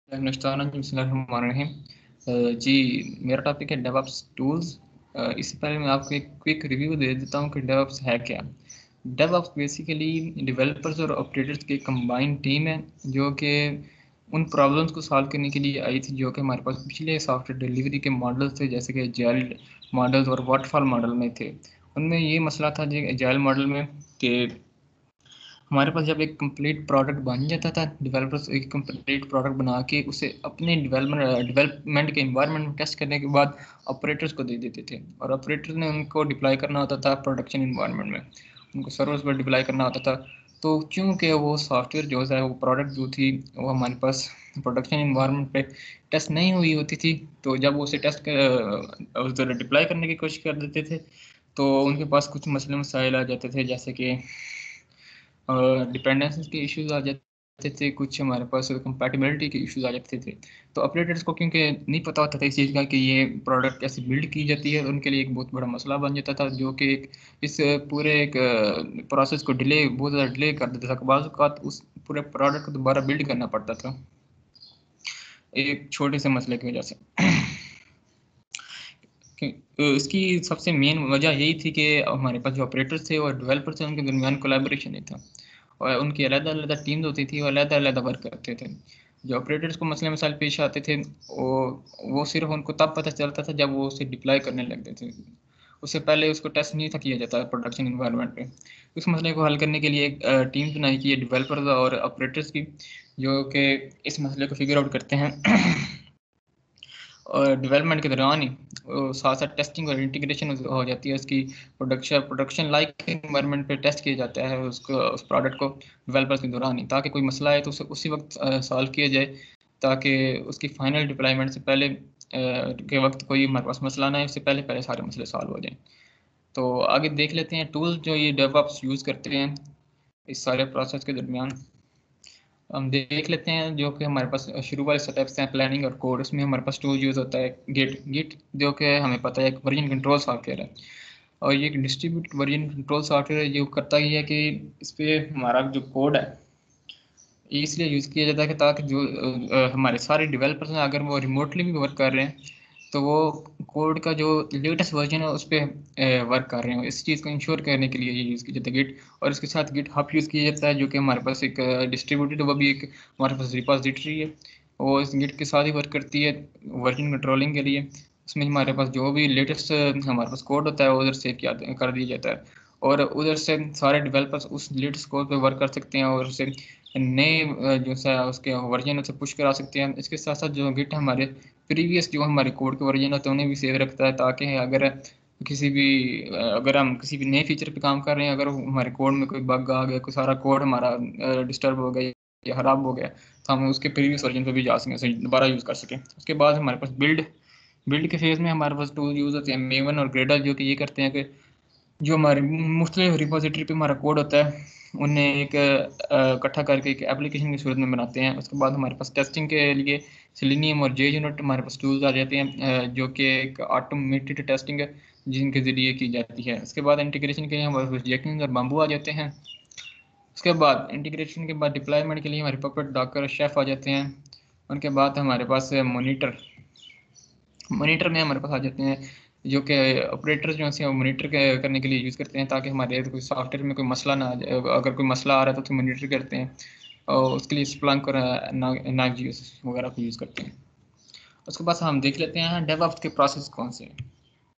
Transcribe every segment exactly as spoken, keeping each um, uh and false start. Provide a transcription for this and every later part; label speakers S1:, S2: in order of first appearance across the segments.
S1: बिस्मिल्लाहिर्रहमानिर्रहीम। जी, मेरा टॉपिक है डेवऑप्स टूल्स। इससे पहले मैं आपको एक क्विक रिव्यू दे देता हूँ कि डेवऑप्स है क्या। डेवऑप्स बेसिकली डेवलपर्स और ऑपरेटर्स की कंबाइंड टीम है जो कि उन प्रॉब्लम्स को सॉल्व करने के लिए आई थी जो कि हमारे पास पिछले सॉफ्टवेयर डिलीवरी के मॉडल्स थे, जैसे कि एजाइल मॉडल्स और वाटरफॉल मॉडल में थे। उनमें ये मसला था जी एजाइल मॉडल में कि हमारे पास जब एक कंप्लीट प्रोडक्ट बन जाता था, डेवलपर्स एक कंप्लीट प्रोडक्ट बना के उसे अपने डेवलपमेंट डेवलपमेंट के इन्वायरमेंट में टेस्ट करने के बाद ऑपरेटर्स को दे देते थे, और ऑपरेटर्स ने उनको डिप्लॉय करना होता था प्रोडक्शन इन्वायरमेंट में, उनको सर्वर्स पर डिप्लॉय करना होता था। तो चूँकि वो सॉफ्टवेयर जो है वो प्रोडक्ट जो थी वो हमारे पास प्रोडक्शन इन्वायरमेंट पे टेस्ट नहीं हुई होती थी, तो जब वो उसे टेस्ट कर डिप्लॉय करने की कोशिश कर देते थे तो उनके पास कुछ मसले मसाइल आ जाते थे, जैसे कि डिपेंडेंसीज के इश्यूज आ जाते थे, कुछ हमारे पास कंपैटिबिलिटी के इश्यूज आ जाते थे। तो ऑपरेटर्स को क्योंकि नहीं पता होता था इस चीज़ का कि ये प्रोडक्ट कैसे बिल्ड की जाती है, उनके लिए एक बहुत बड़ा मसला बन जाता था, जो कि एक इस पूरे एक प्रोसेस को डिले बहुत ज़्यादा डिले कर देता था। बाज़ औक़ात उस पूरे प्रोडक्ट को दोबारा बिल्ड करना पड़ता था एक छोटे से मसले की वजह से। इसकी सबसे मेन वजह यही थी कि हमारे पास जो ऑपरेटर्स थे और डेवलपर्स थे उनके दरमियान कोलैबोरेशन नहीं था, और उनकी अलग-अलग टीम्स होती थी, वो अलग-अलग वर्क करते थे। जो ऑपरेटर्स को मसले मसाइल पेश आते थे, वो वो सिर्फ़ उनको तब पता चलता था जब वो उसे डिप्लॉय करने लगते थे। उससे पहले उसको टेस्ट नहीं था किया जाता प्रोडक्शन एनवायरनमेंट पे। उस मसले को हल करने के लिए एक अ, टीम्स बनाई गई है डेवलपर्स और ऑपरेटर्स की, जो कि इस मसले को फिगर आउट करते हैं। और डेवलपमेंट के दौरान ही साथ साथ टेस्टिंग और इंटीग्रेशन हो जाती है उसकी। प्रोडक्शन प्रोडक्शन लाइक एनवायरनमेंट पे टेस्ट किया जाता है उसको, उस प्रोडक्ट को डेवलपर्स के दौरान ही, ताकि कोई मसला है तो उसे उसी वक्त सॉल्व किया जाए, ताकि उसकी फाइनल डिप्लॉयमेंट से पहले अ, के वक्त कोई हमारे पास मसला ना है, उससे पहले पहले सारे मसले सॉल्व हो जाएं। तो आगे देख लेते हैं टूल्स जो ये डेवऑप्स यूज़ करते हैं इस सारे प्रोसेस के दरमियान। हम देख लेते हैं जो कि हमारे पास शुरू वाले स्टेप्स हैं प्लानिंग और कोड। उसमें हमारे पास टूल यूज़ होता है गिट गिट जो कि हमें पता है एक वर्जन कंट्रोल सॉफ्टवेयर है, और ये एक डिस्ट्रीब्यूट वर्जन कंट्रोल सॉफ्टवेयर है जो करता ही है कि इस पर हमारा जो कोड है ये इसलिए यूज़ किया जाता है कि ताकि जो अ, हमारे सारे डेवलपर्स हैं अगर वो रिमोटली भी वर्क कर रहे हैं तो वो कोड का जो लेटेस्ट वर्जन है उस पर वर्क कर रहे हो। इस चीज़ को इंश्योर करने के लिए ये यूज़ किया जाता है गिट। और इसके साथ गिट हब यूज़ किया जाता है जो कि हमारे पास एक डिस्ट्रीब्यूटेड, वो भी एक हमारे पास रिपॉजिटरी है, वो इस गिट के साथ ही वर्क करती है वर्जन कंट्रोलिंग के लिए। उसमें हमारे पास जो भी लेटेस्ट हमारे पास कोड होता है वो उधर सेव किया कर दिया जाता है, और उधर से सारे डेवलपर्स उस लेटेस्ट कोड पे वर्क कर सकते हैं और उसे नए जो सा उसके वर्जन उसे पुश करा सकते हैं। इसके साथ साथ जो गिट हमारे प्रीवियस जो हमारे कोड के वर्जन होते हैं उन्हें भी सेव रखता है, ताकि अगर किसी भी अगर हम किसी भी नए फीचर पे काम कर रहे हैं, अगर हमारे कोड में कोई बग आ गया, कोई सारा कोड हमारा डिस्टर्ब हो गया या ख़राब हो गया, तो हम उसके प्रीवियस वर्जन पे भी जा सकें, उसे दोबारा यूज़ कर सकें। उसके बाद हमारे पास बिल्ड बिल्ड के फेज़ में हमारे पास टूल यूज़ होते हैं मेवन और ग्रेडल, जो कि ये करते हैं कि जो हमारे मुख्तलिफ रिपोजिटरी पे हमारा कोड होता है उन्हें एक इकट्ठा करके एक एप्लीकेशन की सूरत में बनाते हैं। उसके बाद हमारे पास टेस्टिंग के लिए सेलेनियम और जे यूनिट हमारे पास टूल्स आ जाते हैं, जो कि एक ऑटोमेटेड टेस्टिंग है जिनके ज़रिए की जाती है। उसके बाद इंटीग्रेशन के लिए हमारे पास जेकिंग और बाम्बू आ जाते हैं। उसके बाद इंटीग्रेशन के बाद डिप्लॉयमेंट के लिए हमारे पपेट डॉकर शेफ आ जाते हैं। उनके बाद हमारे पास मोनीटर मोनीटर में हमारे पास आ जाते हैं, जो कि ऑपरेटर्स जो हैं वो मोनीटर करने के लिए यूज़ करते हैं, ताकि हमारे कोई सॉफ्टवेयर में कोई मसला ना आ जाए। अगर कोई मसला आ रहा है तो उसे मोनीटर करते हैं, और उसके लिए स्प्लंक और नागियोस वगैरह को यूज़ करते हैं। उसके बाद हम देख लेते हैं डेवऑप्स के प्रोसेस कौन से हैं।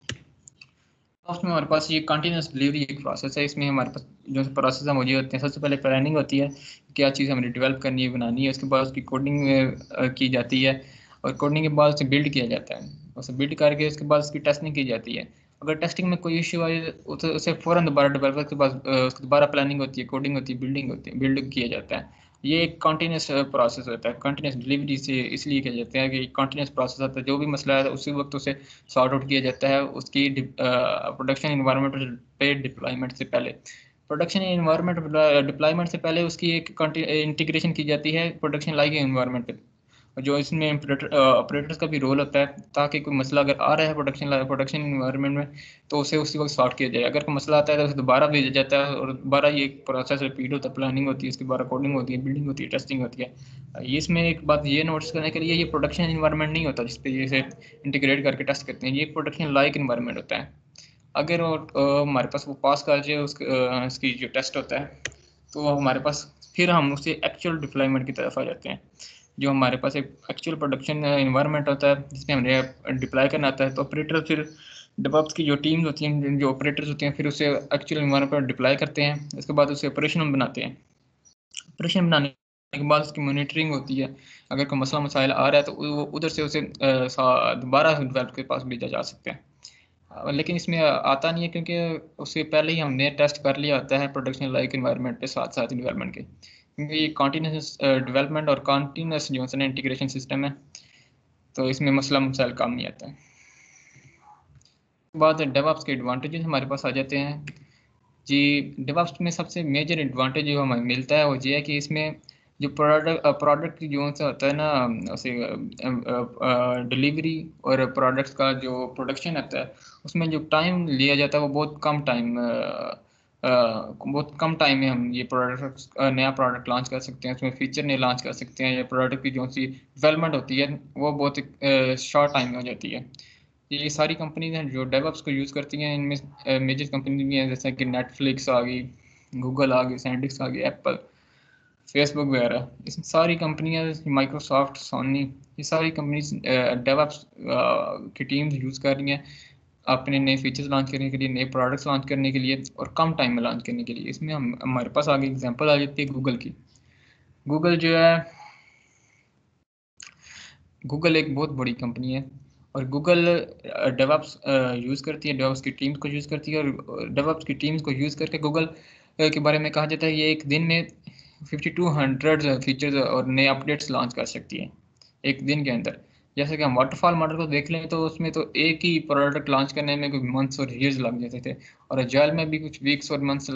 S1: डेवऑप्स में हमारे पास ये कंटिन्यूस डिलीवरी एक प्रोसेस है। इसमें हमारे पास जो प्रोसेस मौजूद होते हैं, सबसे पहले प्लानिंग होती है, क्या चीज़ हमें डेवलप करनी है, बनानी है। उसके बाद उसकी कोडिंग की जाती है, और कोडिंग के बाद उसे बिल्ड किया जाता है। उसे बिल्ड करके उसके बाद उसकी टेस्टिंग की जाती है। अगर टेस्टिंग में कोई इश्यू आए तो उसे फ़ौरन दोबारा डेवलपर के पास उसकी दोबारा प्लानिंग होती है, कोडिंग होती है, बिल्डिंग होती है, बिल्ड किया जाता है। ये एक कंटिन्यूस प्रोसेस होता है। कंटिन्यूस डिलीवरी से इसलिए किया जाता है कि कंटिन्यूस प्रोसेस होता है, जो भी मसला है उसी वक्त उसे सॉर्ट आउट किया जाता है उसकी प्रोडक्शन इन्वायरमेंट पे डिप्लॉयमेंट से पहले। प्रोडक्शन इन्वायरमेंट डिप्लॉयमेंट से पहले उसकी एक इंटीग्रेशन की जाती है प्रोडक्शन लाइक इन्वायरमेंट पे। जो इसमें ऑपरेटर ऑपरेटर्स का भी रोल होता है, ताकि कोई मसला अगर आ रहा है प्रोडक्शन प्रोडक्शन इन्वायरमेंट में तो उसे उसी वक्त सॉर्ट किया जाए। अगर कोई मसला आता है तो उसे दोबारा भेजा जाता है और दोबारा ये एक प्रोसेस रिपीट होता है, प्लानिंग होती है, इसके बाद कोडिंग होती है, बिल्डिंग होती है, टेस्टिंग होती है। ये इसमें एक बात ये नोटिस करने के लिए, ये प्रोडक्शन इन्वायरमेंट नहीं होता जिस पे ये इसे इंटीग्रेट करके टेस्ट करते हैं, ये प्रोडक्शन लाइक इन्वायरमेंट होता है। अगर वो हमारे पास वो पास कर जाए उसके इसकी जो टेस्ट होता है, तो वो हमारे पास फिर हम उसे एक्चुअल डिप्लॉयमेंट की तरफ आ जाते हैं। जो हमारे पास एक एक्चुअल प्रोडक्शन इन्वायरमेंट होता है जिसमें हमें डिप्लॉय करना आता है, तो ऑपरेटर फिर डेवऑप्स की जो टीम्स होती हैं, जो ऑपरेटर्स होते हैं, फिर उसे एक्चुअल इन्वायरमेंट पर डिप्लॉय करते हैं। उसके बाद उसे ऑपरेशनल बनाते हैं। ऑपरेशन बनाने के बाद उसकी मॉनिटरिंग होती है। अगर कोई मसला मसाइल आ रहा है तो वो उधर से उसे दोबारा डेवलपर के पास भेजा जा सकता है। अ, लेकिन इसमें आता नहीं है क्योंकि उससे पहले ही हमने टेस्ट कर लिया होता है प्रोडक्शन लाइक इन्वायरमेंट पे साथ साथ इन्वायरमेंट के, क्योंकि ये कॉन्टीन्यूस डेवलपमेंट और कॉन्टीन्यूस जो है इंटीग्रेशन सिस्टम है, तो इसमें मसला मसाइल काम नहीं आता है। बाद डेवऑप्स के एडवांटेजेस हमारे पास आ जाते हैं जी। डेवऑप्स में सबसे मेजर एडवांटेज जो हमें मिलता है वो ये है कि इसमें जो प्रोडक्ट प्रोडक्ट जो सा होता है ना, उसे डिलीवरी और प्रोडक्ट्स का जो प्रोडक्शन होता है, उसमें जो टाइम लिया जाता है वो बहुत कम टाइम बहुत कम टाइम में हम ये प्रोडक्ट नया प्रोडक्ट लॉन्च कर सकते हैं, उसमें फीचर नए लॉन्च कर सकते हैं, या प्रोडक्ट की जो सी डेवलपमेंट होती है वो बहुत शॉर्ट टाइम में हो जाती है। ये सारी कंपनीज हैं जो डेवऑप्स को यूज़ करती हैं। इनमें मेजर कंपनी भी हैं जैसे कि नेटफ्लिक्स आ गई, गूगल आ गई, सैंडिक्स आ गई, एप्पल, फेसबुक वगैरह। इसमें सारी कंपनियां, माइक्रोसॉफ्ट, सोनी, ये सारी कंपनीज डेवऑप्स की टीम्स यूज़ कर रही हैं अपने नए फीचर्स लॉन्च करने के लिए, नए प्रोडक्ट्स लॉन्च करने के लिए और कम टाइम में लॉन्च करने के लिए। इसमें हम हमारे पास आगे एग्जांपल आ जाती है गूगल की। गूगल जो है, गूगल एक बहुत बड़ी कंपनी है और गूगल डेवऑप्स यूज़ करती है, डेवऑप्स की टीम्स को यूज़ करती है, और डेवऑप्स की टीम्स को यूज़ करके गूगल के बारे में कहा जाता है ये एक दिन में फिफ्टी टू हंड्रेड फीचर्स और नए अपडेट्स लॉन्च कर सकती है एक दिन के अंदर। जैसे कि हम वाटरफॉल मॉडल को देख लें तो उसमें तो एक ही प्रोडक्ट लॉन्च करने में कोई मंथ्स और ईयर्स लग जाते थे, और एजाइल में भी कुछ वीक्स और मंथ्स